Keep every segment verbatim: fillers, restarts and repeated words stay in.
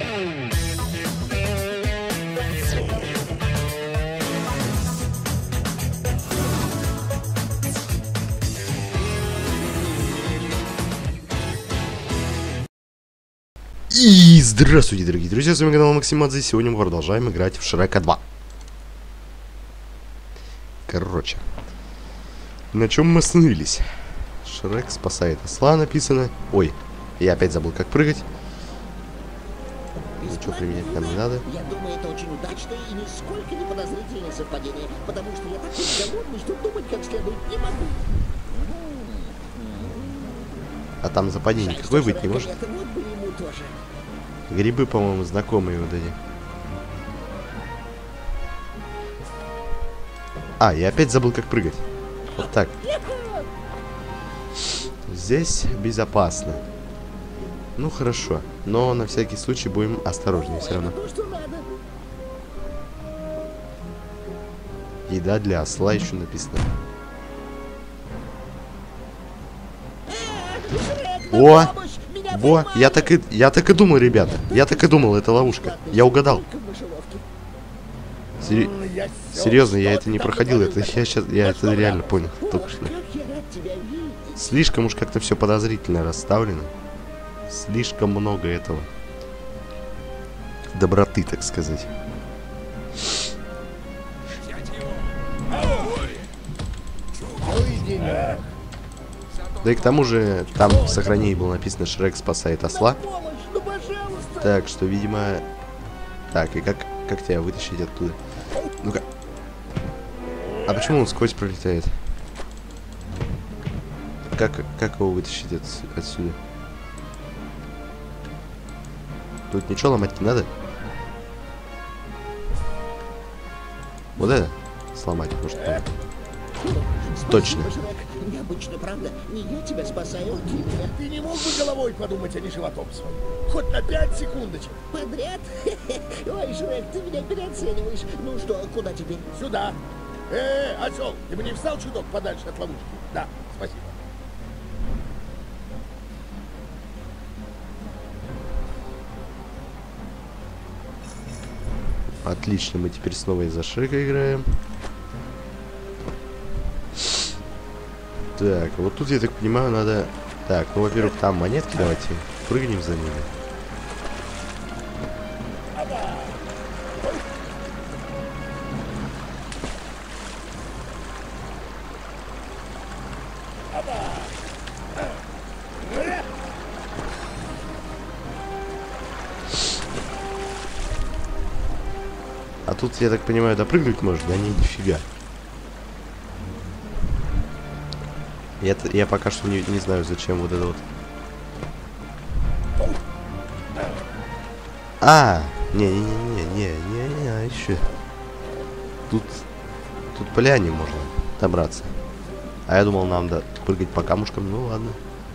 И здравствуйте, дорогие друзья, с вами канал Максимадзе. Сегодня мы продолжаем играть в Шрека два. Короче, на чем мы остановились? Шрек спасает осла, написано. Ой, я опять забыл, как прыгать. Ничего применять нам не надо. Я думаю, это очень удачное и нисколько не подозрительное совпадение, потому что я такой голодный, что думать как следует не могу. А там западение какой быть не может? Это вот бы ему тоже. Грибы, по-моему, знакомые вот эти. А, я опять забыл, как прыгать. Вот так. Здесь безопасно. Ну, хорошо. Но на всякий случай будем осторожнее все равно. Еда для осла еще написано. О! Во! Я так и я так и думал, ребята. Я так и думал, это ловушка. Я угадал. Сери... Серьезно, я это не проходил. Это я сейчас я это реально понял. Только что. Слишком уж как-то все подозрительно расставлено. Слишком много этого. Доброты, так сказать. Да и к тому же, там в сохранении было написано «Шрек спасает осла». Так, что, видимо... Так, и как, как тебя вытащить оттуда? Ну-ка. А почему он сквозь пролетает? Как, как его вытащить от, отсюда? Тут ничего ломать не надо? Вот это сломать может надо. Точно. Необычно, правда? Не я тебя спасаю, а ты меня. Ты не мог бы головой подумать, а не животом своим? Хоть на пять секундочек. Подряд? Ой, Шрек, ты меня переоцениваешь. Ну что, куда теперь? Сюда. Э, осел, ты бы не встал чуток подальше от ловушки? Да, спасибо. Отлично, мы теперь снова из-за Шрека играем. Так, вот тут, я так понимаю, надо... Так, ну, во-первых, там монетки, давайте прыгнем за ними. А тут, я так понимаю, допрыгнуть можно, да не, нифига. Я, я пока что не, не знаю, зачем вот это вот. А, не-не-не-не-не-не, еще. Тут, тут по ляне можно добраться. А я думал, нам надо прыгать по камушкам, ну ладно.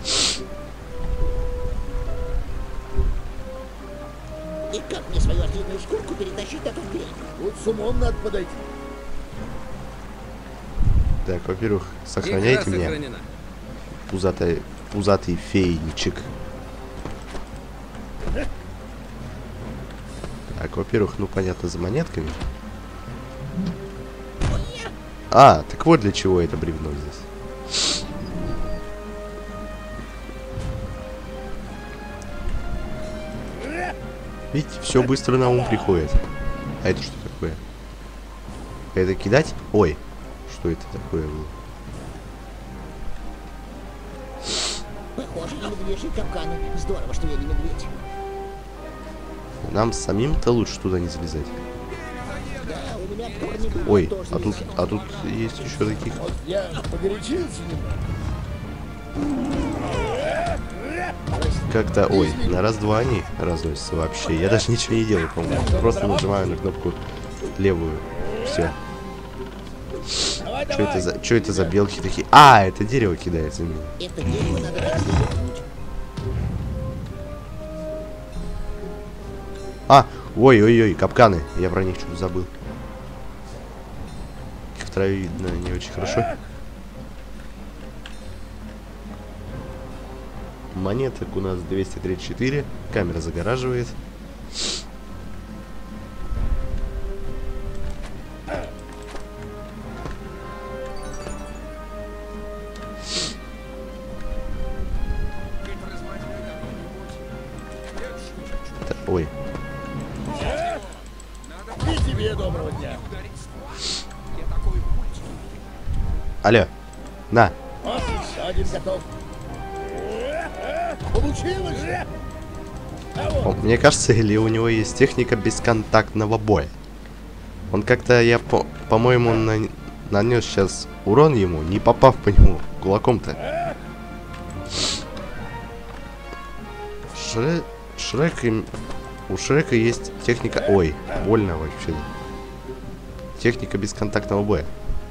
И как мне свою ослиную шкурку перетащить на тот берег? Вот с умом надо подойти. Так, во-первых, сохраняйте меня. Пузатый, пузатый фейничек. Так, во-первых, ну понятно, за монетками. А, так вот для чего это бревно здесь. Видите, все быстро на ум приходит. А это что такое? Это кидать? Ой. Что это такое было? Похоже на медвежьи капканы. Здорово, что я не медведь. Нам самим-то лучше туда не залезать. Да, у меня корни были. Ой, а тут, а тут есть еще таких. Вот я погорячился немного. Как-то, ой, на раз-два они разносятся вообще. Я даже ничего не делаю, по-моему. Просто нажимаю на кнопку левую. Все. Что это за, что это за белки такие? А, это дерево кидается в меня. Это дерево надо развернуть. А, ой-ой-ой, капканы. Я про них что-то забыл. Их в траве видно не очень хорошо. Монеток у нас двести тридцать четыре. Камера загораживает. Ой. И тебе доброго дня. Алло. На. Вот еще один готов. Получилось же! А О, вот, мне кажется, или у него есть техника бесконтактного боя. Он как-то, я по- по-моему, на- нанес сейчас урон ему, не попав по нему кулаком-то. Шре... Шрек им... У Шрека есть техника... Ой, больно вообще. Техника бесконтактного боя.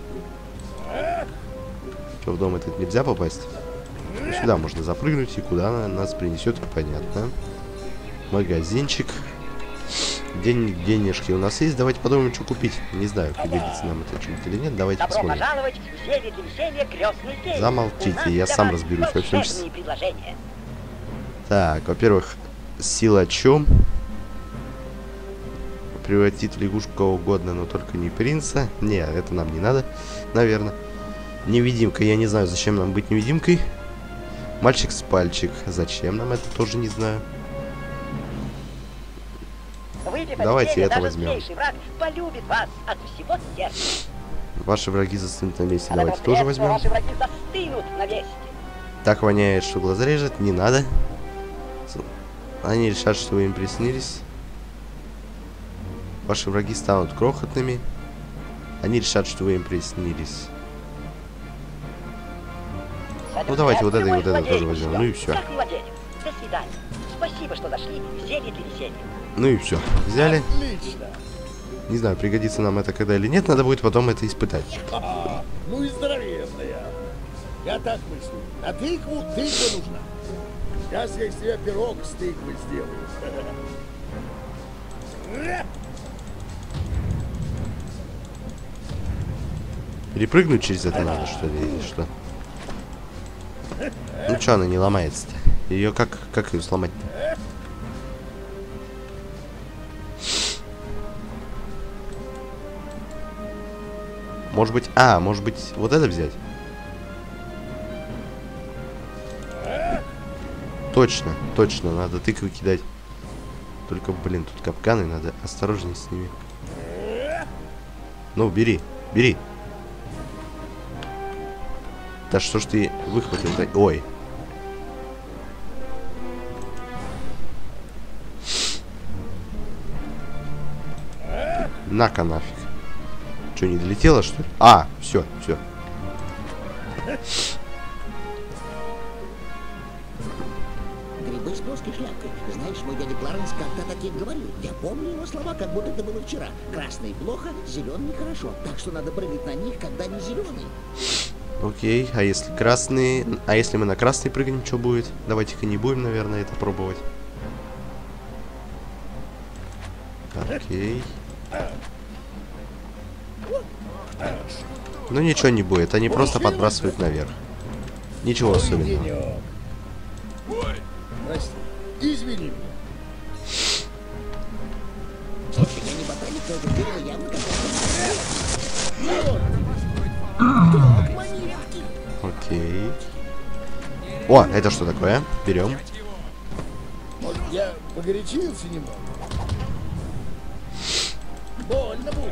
Что, в дом этот нельзя попасть? Сюда можно запрыгнуть, и куда она нас принесет, понятно. Магазинчик. День, денежки у нас есть. Давайте подумаем, что купить. Не знаю, пригодится нам это что-нибудь или нет. Давайте Добро посмотрим. пожаловать в зелье для веселья «Крестный день». Замолчите, У нас я для сам вас разберусь во всем. волшебные предложения. Так, во-первых, сила чем? Превратит в лягушку кого угодно, но только не принца. Не, это нам не надо, наверное. Невидимка, я не знаю, зачем нам быть невидимкой. Мальчик с пальчик, зачем нам это, тоже не знаю. Выпив Давайте зелье, это даже возьмем. злейший враг полюбит вас от всего сердца. Ваши враги застынут на месте, А давайте на тоже средство возьмем. Ваши враги застынут на месте. Так воняет, что глаза режет, не надо. Они решат, что вы им приснились. Ваши враги станут крохотными. Они решат, что вы им приснились. Ну давайте вот это и вот это тоже возьмем. Ну и все. Как младенец. До свидания. Спасибо, что зашли в зелье для веселья. Ну и все. Взяли. отлично. Не знаю, пригодится нам это когда или нет. Надо будет потом это испытать. А, ну и здоровенная. Я так мыслю. На тыкву тыква нужна. Сейчас я из тебя пирог с тыквой сделаю. Перепрыгнуть через это надо, что ли, или что? Ну что она не ломается-то? Ее как, как ее сломать-то? Может быть... А, может быть, вот это взять? Точно, точно, надо тыквы кидать. Только, блин, тут капканы, надо осторожнее с ними. Ну, бери, бери. Да что ж ты выхватил-то? Ой. На-ка нафиг. Что, не долетело, что ли? А, все, все. Грибы с плоской шляпкой. Знаешь, мой дядя Кларенс как-то таких говорил. Я помню его слова, как будто это было вчера. Красный плохо, зеленый хорошо. Так что надо прыгать на них, когда не зеленый. Окей, а если красный... А если мы на красный прыгнем, что будет? Давайте-ка не будем, наверное, это пробовать. Окей. Ну ничего не будет, они просто подбрасывают наверх. Ничего особенного. Денек. Прости. Извини меня. Слушай, я не ботаник, но это дерево явно какое-то. Окей. О, это что такое? Берем. Может, я погорячился немного? Больно будет.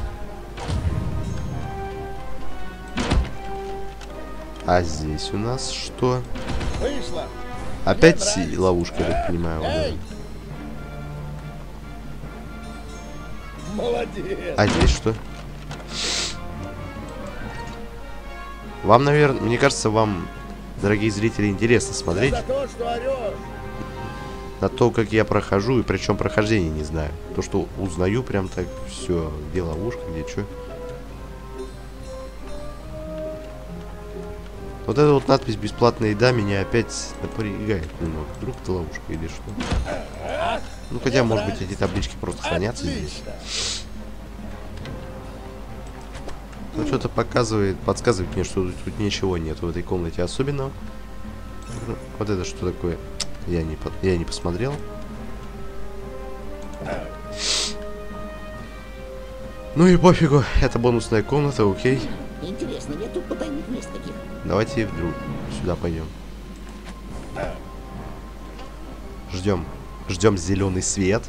А здесь у нас что? Вышло. Опять Мне си- нравится. ловушка, я так понимаю. вот Эй! это. Молодец. А здесь что? Вам, наверное, мне кажется, вам, дорогие зрители, интересно смотреть За то, что орешь. на то, как я прохожу, и причем прохождение не знаю. То, что узнаю прям так все, где ловушка, где что. Вот эта вот надпись «Бесплатная еда» меня опять напрягает немного. Вдруг это ловушка или что? Ну, хотя, может быть, эти таблички просто хранятся здесь. Отлично. Ну, что-то показывает, подсказывает мне, что тут, тут ничего нет в этой комнате особенного. Вот это что такое? Я не, по- я не посмотрел. Ну и пофигу, это бонусная комната, окей. Интересно, нет тут потайных мест таких? Давайте вдруг сюда пойдем. Ждем. Ждем зеленый свет.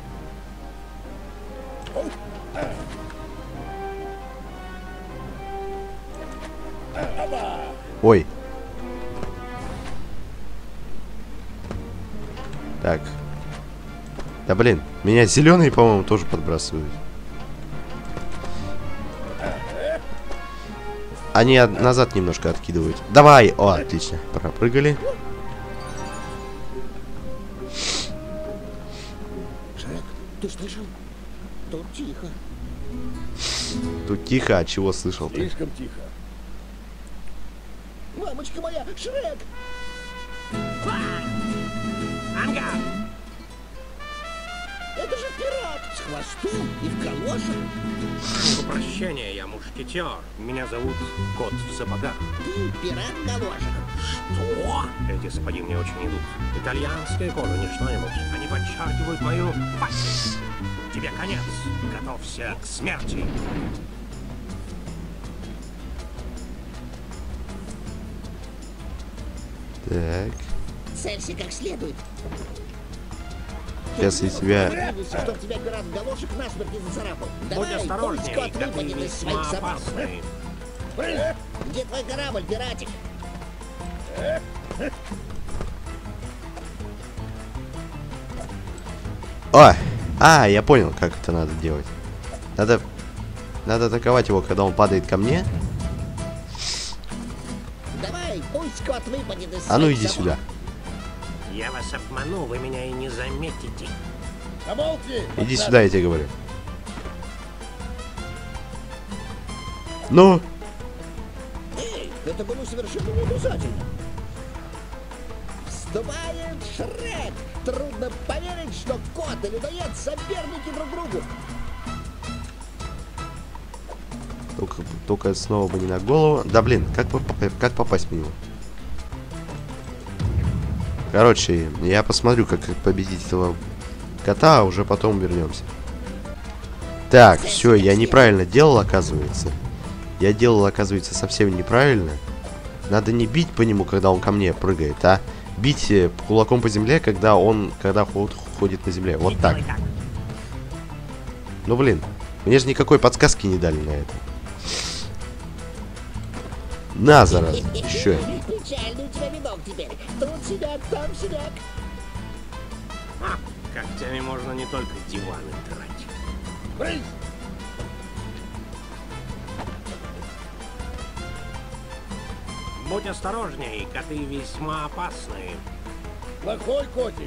Ой. Так. Да блин, меня зеленые, по-моему, тоже подбрасывают. Они от назад немножко откидывают. Давай! О, отлично. Пропрыгали. Шрек, ты слышал? Тут тихо. Тут тихо, а чего слышал ты? Слишком тихо. Мамочка моя, Шрек! Ангар! Это же пират! С хвостом и в калошах. Прошу прощения, я мушкетер. Меня зовут Кот в сапогах. Ты пират в калошах. Что? Эти сапоги мне очень идут. Итальянская кожа, не что-нибудь. Они подчеркивают мою пасть. Тебе конец. Готовься к смерти. Так. Целься как следует. Сейчас я тебя... Двигайся, чтоб тебя пират в галошек насмерть не зацарапал. Будь Давай, осторожней, пусть кот коты выпадет из весьма своих собак. опасны. Где твой корабль, пиратик? О! А, я понял, как это надо делать. Надо... Надо атаковать его, когда он падает ко мне. Давай, пусть кот выпадет из А ну своих иди собак. сюда. Я вас обману, вы меня и не заметите. Замолкни! Иди сюда, я тебе говорю. Ну? Эй, это было совершенно не обязательно. Вступает Шрек. Трудно поверить, что кот и людоед соперники друг другу. Только, только снова бы не на голову. Да блин, как, поп- как попасть в него? Короче, я посмотрю, как победить этого кота, а уже потом вернемся. Так, все, я неправильно делал, оказывается. Я делал, оказывается, совсем неправильно. Надо не бить по нему, когда он ко мне прыгает, а бить кулаком по земле, когда он, когда ходит на земле. Вот так. Ну блин, мне же никакой подсказки не дали на это. На, зараза, еще. Печальный у тебя видок теперь. Тут сидят, там сидят. А, когтями можно не только диваны драть. Брысь! Будь осторожней, коты весьма опасны. Плохой котик.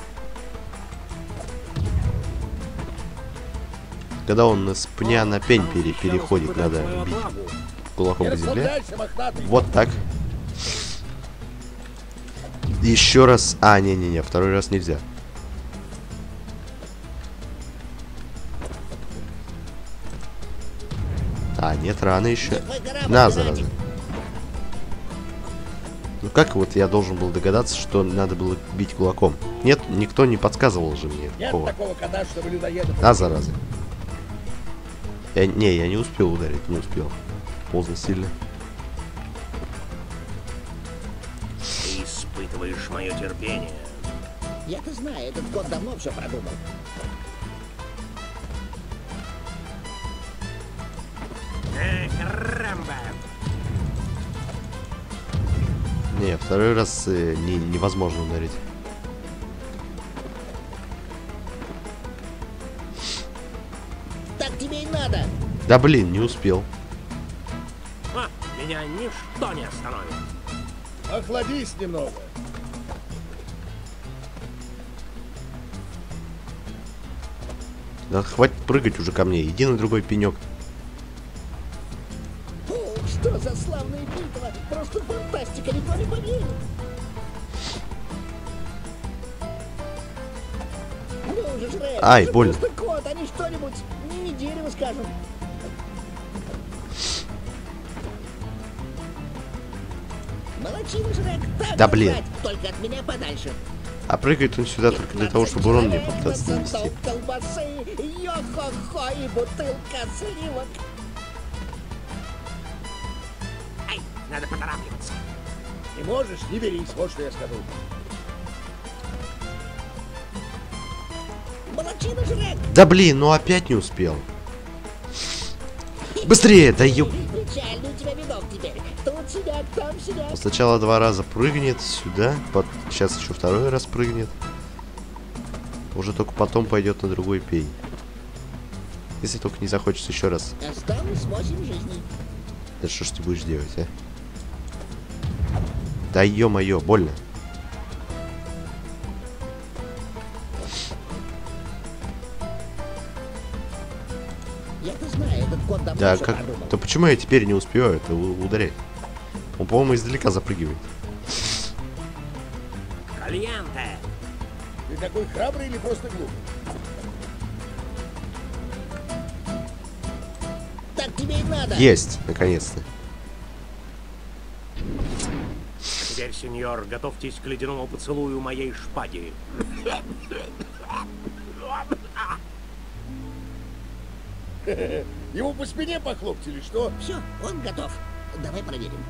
Когда он с пня на пень пере переходит, надо бить кулаком Не по земле. расслабляйся, мохнатый. Вот так. Еще раз. А, не-не-не, второй раз нельзя. А, нет, рано еще. На, зараза. Ну как вот я должен был догадаться, что надо было бить кулаком? Нет, никто не подсказывал же мне. Нет такого. такого кота, чтобы людоеда... А, зараза. Я, не, я не успел ударить, не успел. Поздно сильно. Ты испытываешь мое терпение. Я-то знаю, этот кот давно все продумал. Эх, Рэмбо! Не, второй раз э, не, невозможно ударить. Так тебе и надо. Да блин, не успел. А, меня ничто не остановит. Охладись немного. Да хватит прыгать уже ко мне, иди на другой пенек. О, что за славная битва. Просто фантастика, никто не поверит. Ну же, Шрек, Ай, ты больно. просто кот, они что-нибудь не дерево скажем. Молодчина, Шрек, так Да держать, блин. только от меня подальше. А прыгает он сюда только для того, чтобы урон мне попытаться нанести. Сундук колбасы, йо-хо-хо и бутылка сливок. Ай, надо поторапливаться. Не можешь, не берись, вот что я скажу. Молодчина, Шрек! Да блин, ну опять не успел. Быстрее, да ёп. Печальный у тебя видок теперь. Тут сидят, там сидят. Сначала два раза прыгнет сюда, под... сейчас еще второй раз прыгнет. Уже только потом пойдет на другой пень. Если только не захочется еще раз. Осталось восемь жизней. Да что ж ты будешь делать, а? Да ё-моё, больно. Я-то знаю, этот кот давно Да, всё как... продумал. Да почему я теперь не успеваю это у- ударять? Он, по-моему, издалека запрыгивает. Кальянте! Ты такой храбрый или просто глупый? Так тебе и надо. Есть, наконец-то. Теперь, сеньор, готовьтесь к ледяному поцелую моей шпаги. Ему по спине похлопали, что? Все, он готов. Давай проверим.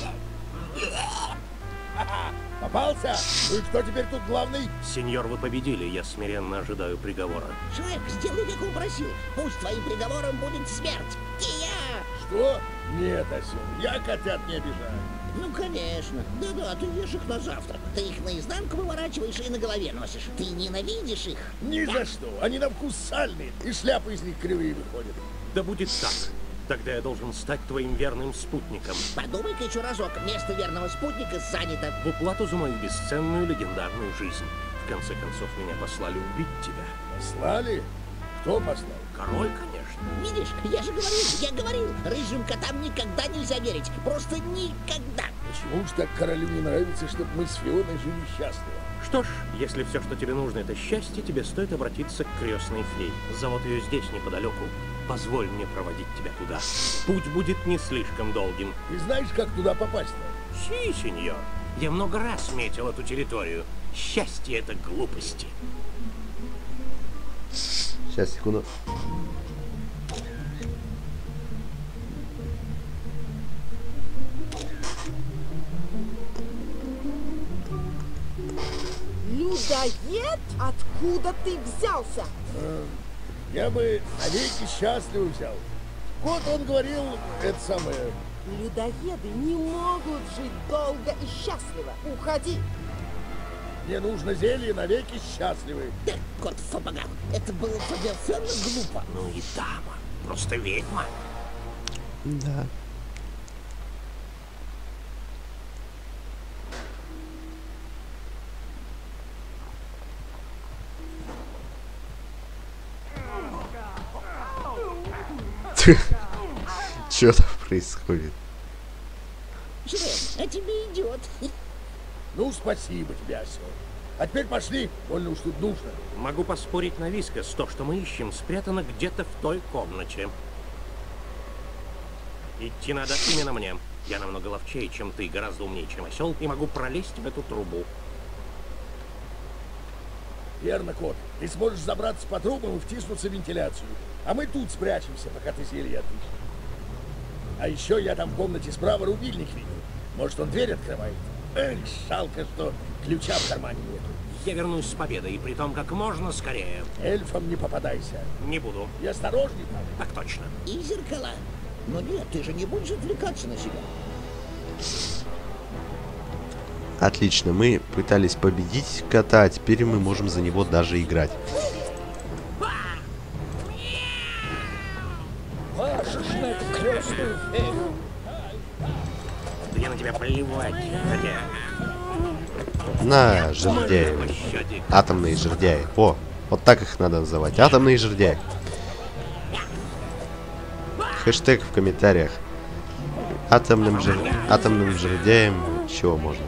Попался? Ну и кто теперь тут главный? Сеньор, вы победили, я смиренно ожидаю приговора. Шрек, сделай, как он просил. Пусть твоим приговором будет смерть. И я. Что? Нет, осел, я котят не обижаю. Ну, конечно. Да-да, ты ешь их на завтрак. Ты их наизнанку выворачиваешь и на голове носишь. Ты ненавидишь их. Ни за что. Они на вкус сальные, и шляпы из них кривые выходят. Да будет так. Тогда я должен стать твоим верным спутником. Подумай-ка еще разок. Место верного спутника занято. В уплату за мою бесценную легендарную жизнь. В конце концов, меня послали убить тебя. Послали? Кто послал? Король, конечно. Видишь, я же говорил, я говорил. Рыжим котам никогда нельзя верить. Просто никогда. Почему ж так королю не нравится, чтобы мы с Фионой жили счастливо? Что ж, если все, что тебе нужно, это счастье, тебе стоит обратиться к крестной фее. Зовут ее здесь, неподалеку. Позволь мне проводить тебя туда. Путь будет не слишком долгим. Ты знаешь, как туда попасть-то? Си, сеньор. Я много раз метил эту территорию. Счастье — это глупости. Сейчас, секунду. Людоед? Откуда ты взялся? Я бы навеки счастливо взял. Кот, он говорил, это самое... Людоеды не могут жить долго и счастливо. Уходи. Мне нужно зелье навеки счастливы. Да, кот Фабаган, это было совершенно глупо. Ну и дама. Просто ведьма. Да. Что там происходит? Шрек, а тебе идет. Ну, спасибо тебе, осел. А теперь пошли, больно уж тут нужно. Могу поспорить на вискос, то, что мы ищем, спрятано где-то в той комнате. Идти надо именно мне. Я намного ловчее, чем ты, гораздо умнее, чем осел, и могу пролезть в эту трубу. Верно, кот. Ты сможешь забраться по трубам и втиснуться в вентиляцию. А мы тут спрячемся, пока ты зелье отыщешь. А еще я там в комнате справа рубильник видел. Может, он дверь открывает? Эх, жалко, что ключа в кармане нету. Я вернусь с победой, и при том как можно скорее. Эльфам не попадайся. Не буду. И осторожней там. Так точно. И зеркала. Но нет, ты же не будешь отвлекаться на себя. Отлично, мы пытались победить кота, а теперь мы можем за него даже играть. Да я на тебя плевать, хотя... На, жердяи. Пощади. Атомные жердяи. О, вот так их надо называть. Атомные жердяи. Хэштег в комментариях. Атомным, жер... Атомным жердяем чего можно?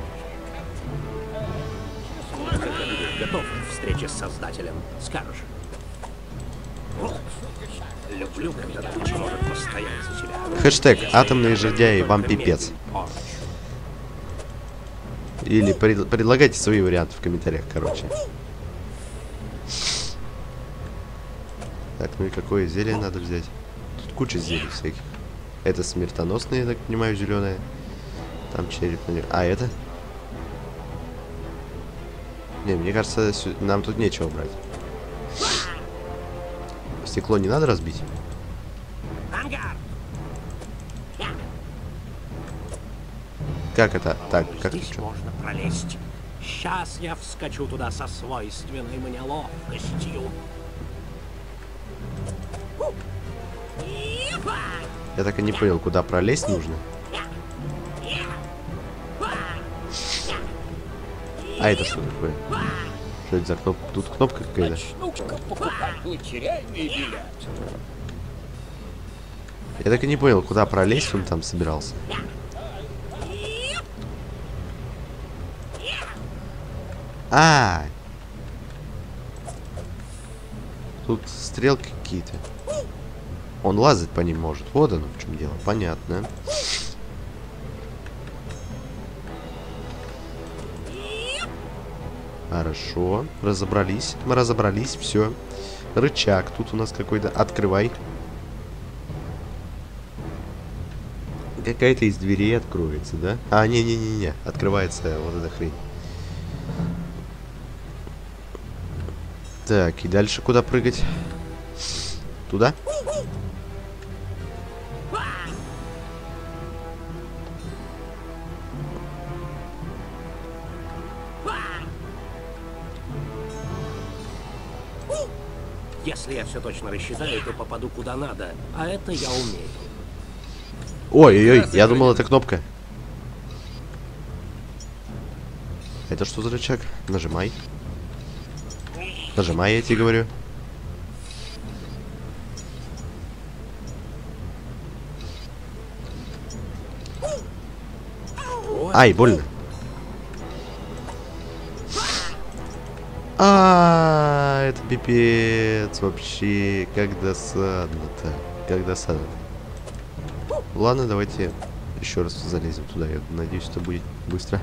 Когда будешь готов к встрече с Создателем, скажешь. Вот. Люблю, когда туча может постоять за тебя. Хэштег атомные жердяи вам пипец. Или пред... предлагайте свои варианты в комментариях, короче. Так, ну и какое зелье надо взять? Тут куча зелий всяких. Это смертоносное, я так понимаю, зеленое. Там череп. А это? Не, мне кажется, сю... нам тут нечего брать. Стекло не надо разбить? Ангар! Как это? Так, как Здесь это? можно пролезть. Сейчас я вскочу туда со свойственной мне ловкостью. Я так и не понял, куда пролезть нужно. А это что такое? Что это за кнопка? Тут кнопка какая-то. Я так и не понял, куда пролезть он там собирался. А, тут стрелки какие-то. Он лазать по ним может. Вот оно в чем дело. Понятно. Хорошо. Разобрались. Мы разобрались. Все. Рычаг. Тут у нас какой-то. Открывай. Какая-то из дверей откроется, да? А, не-не-не-не. Открывается вот эта хрень. Так, и дальше куда прыгать? Туда? Если я все точно рассчитаю, то попаду куда надо. А это я умею. Ой-ой-ой, я думал, это кнопка. Это что за рычаг? Нажимай. Нажимай, я тебе говорю. Ай, больно. А, это пипец вообще. Как досадно-то. Как досадно. Ладно, давайте еще раз залезем туда. Я надеюсь, это будет быстро.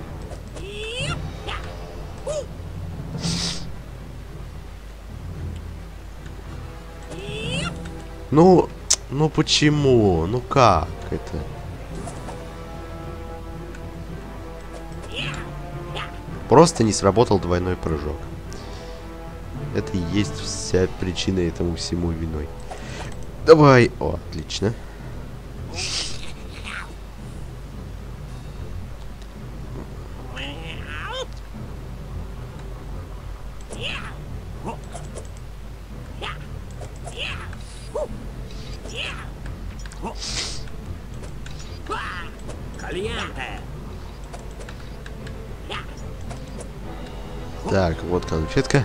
Ну, ну почему? Ну как это? Просто не сработал двойной прыжок. Это и есть вся причина этому всему виной. Давай. О, отлично. Так, вот конфетка.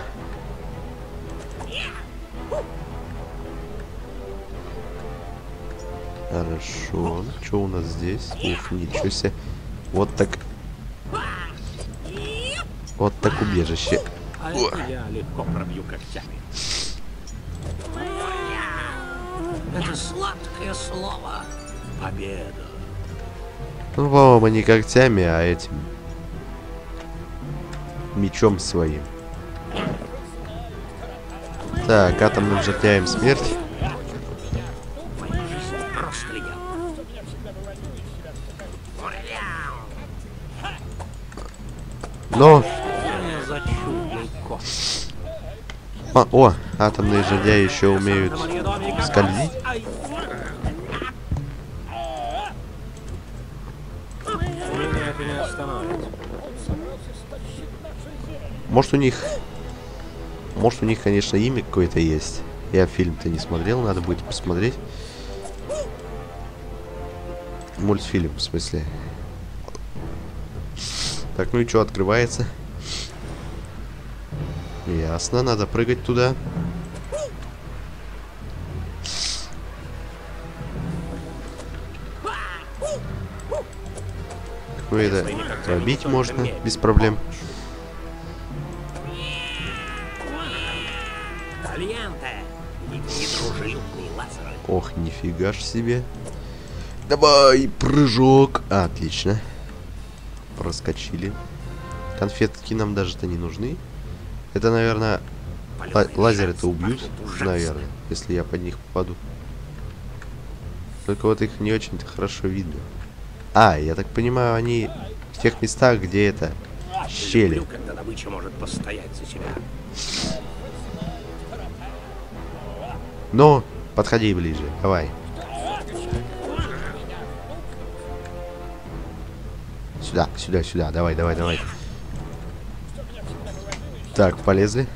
Хорошо. Что у нас здесь? Ух, ничего себе. Вот так. Вот так убежище. А это я легко пробью когтями. Это сладкое слово. Победа. Ну, по-моему, не когтями, а этим. Мечом своим. Так, атомным жердяем смерть. Но... А, о, атомные жердяи еще умеют скользить. Может у них... Может у них, конечно, имя какое-то есть. Я фильм-то не смотрел, надо будет посмотреть. Мультфильм, в смысле. Так, ну и что, открывается? Ясно, надо прыгать туда. Ну это пробить можно, без проблем. Ох, нифига ж себе. Давай, прыжок. А, отлично. Проскочили. Конфетки нам даже-то не нужны. Это, наверное, лазеры-то убьют, наверное, если я под них попаду. Только вот их не очень-то хорошо видно. А, я так понимаю, они в тех местах, где это щели. Люблю, когда добыча может постоять за себя. Ну, подходи ближе, давай. Сюда, сюда, сюда, давай, давай, давай. Так, полезли.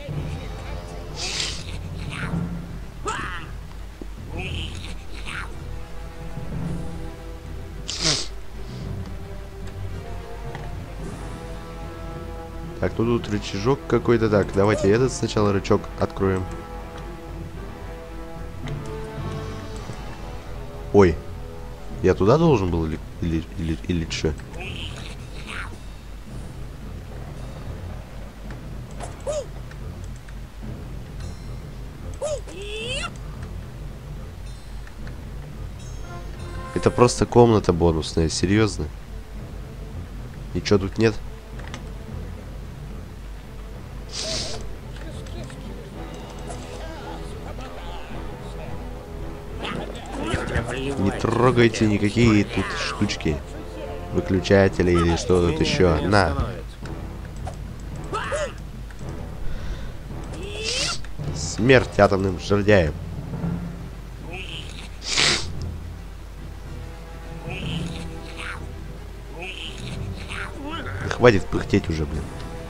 Так, ну тут рычажок какой-то. Так, давайте этот сначала рычаг откроем. Ой. Я туда должен был или, или, или, или что? Это просто комната бонусная, серьезно? Ничего тут нет? Не трогайте никакие тут штучки. Выключатели или что тут еще. На. Смерть атомным жердяем. Да хватит пыхтеть уже, блин.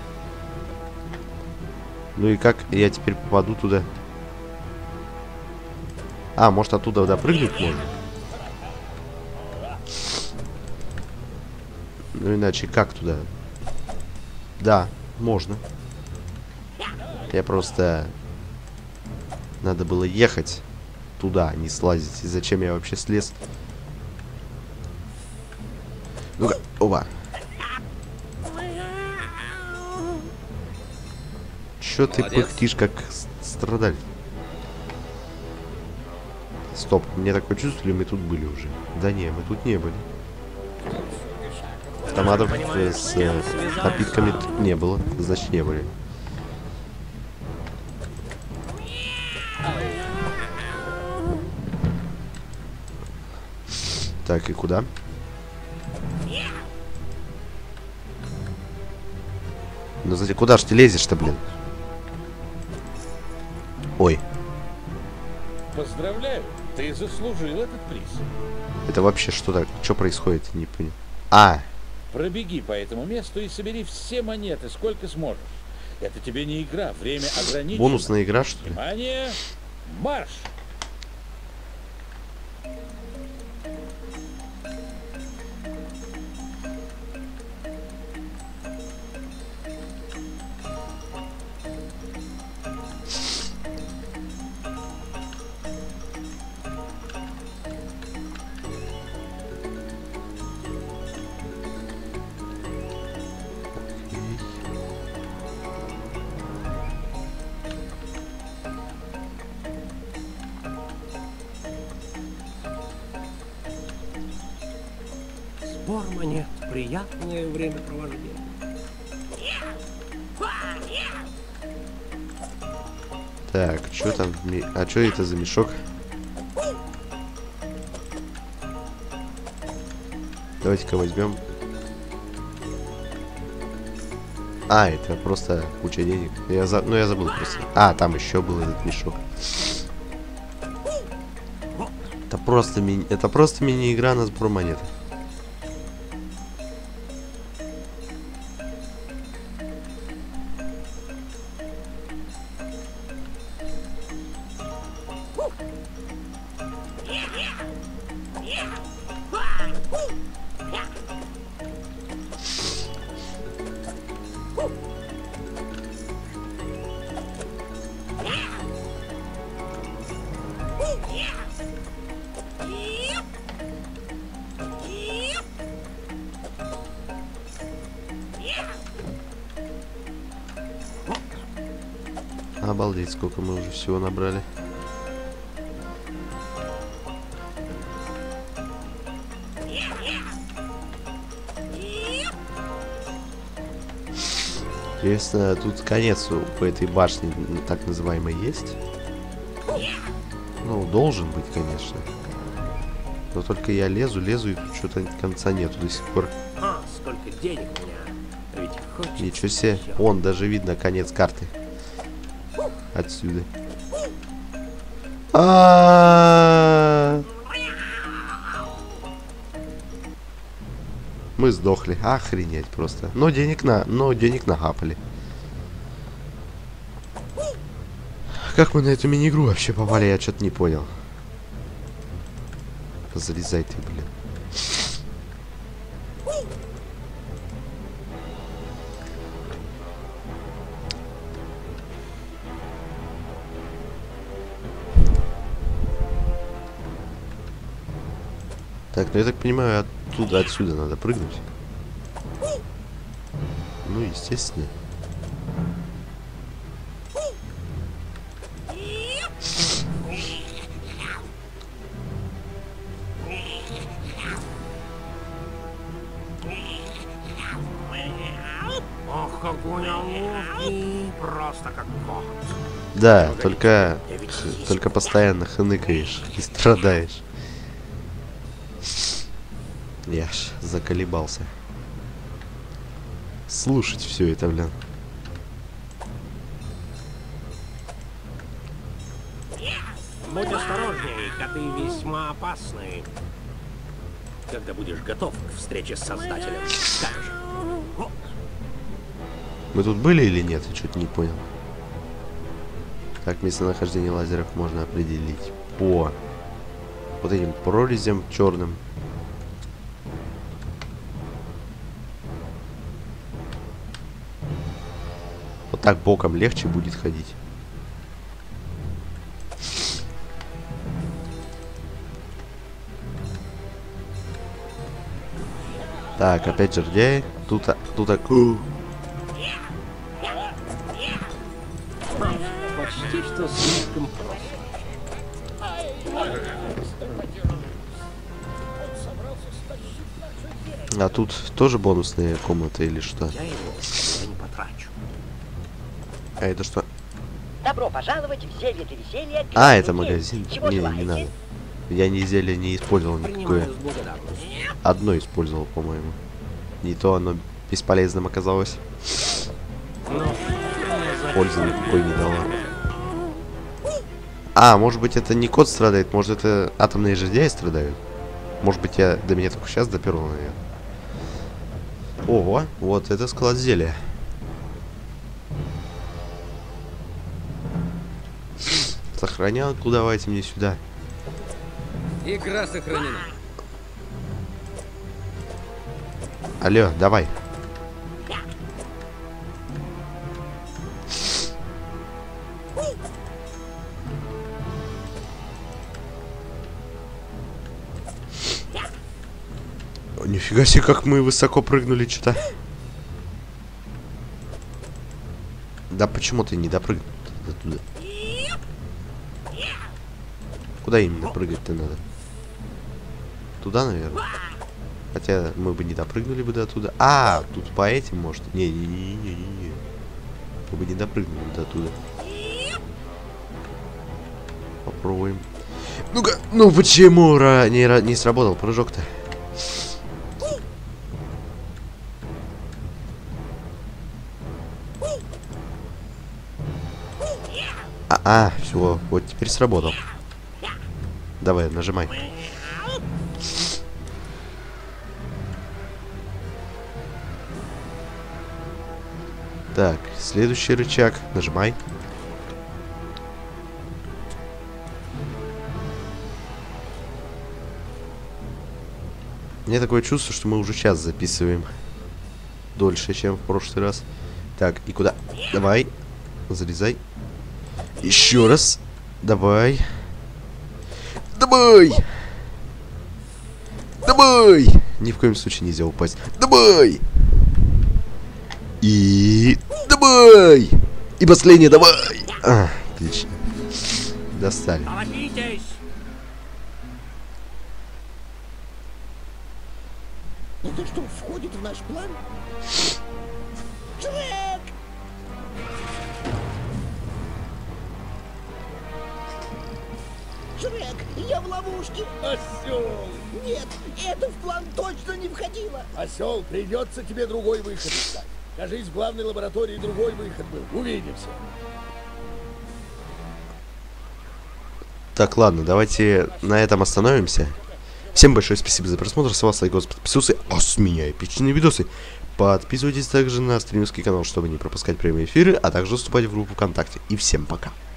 Ну и как я теперь попаду туда? А, может оттуда допрыгнуть можно? Ну иначе как туда? Да, можно. Я просто... Надо было ехать туда, а не слазить. И зачем я вообще слез? Ну-ка, оба. Чё ты пыхтишь, как страдаль? Стоп, мне такое чувство, ли мы тут были уже? Да не, мы тут не были. Томатов с э, напитками тут не было, значит не были. Так, и куда? Ну, кстати, куда ж ты лезешь-то, блин? Ой. Поздравляю, ты заслужил этот приз. Это вообще что так? Что происходит? Не понял. А! Пробеги по этому месту и собери все монеты, сколько сможешь. Это тебе не игра, время ограничено. Бонусная игра, что ли? Внимание! Марш! Сбор монет. Приятное времяпровождение. Так, что там? А что это за мешок? Давайте-ка возьмем. А, это просто куча денег. Я за... Ну, я забыл просто. А, там еще был этот мешок. Это просто ми... Это просто мини-игра на сбор монет. Обалдеть, сколько мы уже всего набрали. Интересно, тут конец у этой башни, так называемой, есть? Ну, должен быть, конечно. Но только я лезу, лезу, и тут что-то конца нету до сих пор. А, сколько денег у меня. Ведь хочется Ничего себе. Вон, даже видно конец карты. Отсюда. А-а-а! Мы сдохли. Охренеть просто. Но денег на, но денег нагапали. Как мы на эту мини-игру вообще попали, я что-то не понял. Залезай ты, блин. Так, ну я так понимаю, оттуда, отсюда надо прыгнуть. Ну, естественно. Ох, какой ловкий, просто как кот. Да, только, только постоянно хныкаешь и страдаешь. Я ж заколебался слушать все это, блин. Будь осторожней, коты весьма опасны. Когда будешь готов к встрече с Создателем, скажешь. Мы тут были или нет? Я что-то не понял. Так, местонахождение лазеров можно определить по вот этим прорезям черным. Вот так боком легче будет ходить. Так, опять жердяи. Тут, тут так. Почти что слишком просто. А тут тоже бонусные комнаты или что? Я его я не потрачу. А это что? Добро пожаловать в зелье для веселья. А, это магазин. Чего Не, желаете? не надо. Я не зелье не использовал никакое. Принимаю с благодарностью. Одно использовал, по-моему. Не то оно бесполезным оказалось. Ну, Пользы никакой не дало. А, может быть это не кот страдает, может это атомные жердяи страдают. Может быть я до меня только сейчас доперло, наверное. Ого, вот это склад зелья. Сохранялку давайте мне сюда. Игра сохранена. Алло, давай. О, нифига себе, как мы высоко прыгнули, что-то. Да почему ты не допрыгнул до туда? Куда именно прыгать-то надо? Туда, наверное. Хотя мы бы не допрыгнули бы до туда. А, тут по этим может. Не-не-не-не-не-не. Мы бы не допрыгнули до туда. Попробуем. Ну-ка, ну почему ра не, ра не сработал прыжок-то? А, -а все, вот теперь сработал. Давай, нажимай. Так, следующий рычаг. Нажимай. Мне такое чувство, что мы уже сейчас записываем дольше, чем в прошлый раз. Так, и куда? Давай. Залезай. Еще раз. Давай. Давай! Давай! Ни в коем случае нельзя упасть. Давай! И... Давай! И последнее, давай! А, отлично. Достали. торопитесь! Это что, входит в наш план? Шрек! Шрек, я в ловушке. Осел! Нет, это в план точно не входило. Осел, придется тебе другой выход искать. Кажись, в главной лаборатории другой выход был. Увидимся. Так, ладно, давайте на этом остановимся. Всем большое спасибо за просмотр. С вас лайк, подписывайтесь, а с меня эпичные видосы. Подписывайтесь также на стримерский канал, чтобы не пропускать прямые эфиры, а также вступать в группу ВКонтакте. И всем пока.